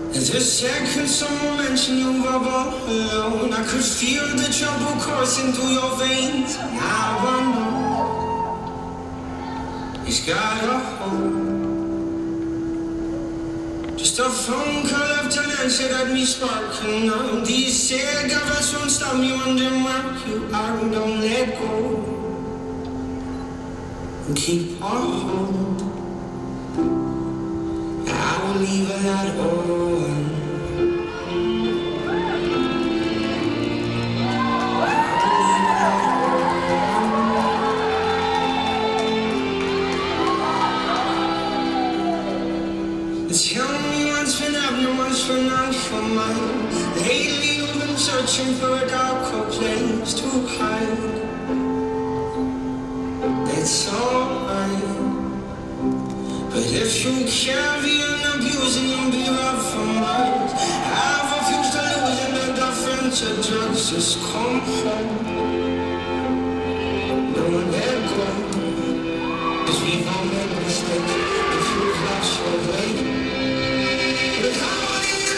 The second someone mentioned you were all alone, I could feel the trouble coursing through your veins. Now I know it's got a hold. Just a phone call after an answer got me sparking now. These cigarettes won't stop me wondering where you are. Don't let go and keep on hold. I will leave a lot on. Tell me what's been happening, what's been on your mind. Lately you've been searching for a darker place to hide. It's alright, but if you carry on abusing, you'll be rough for miles. I've refused to lose in the difference of drugs. Just come home, don't let go, 'cause we've all made mistakes. If you've lost your way, but how will you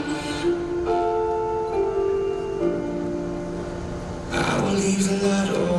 leave the light on?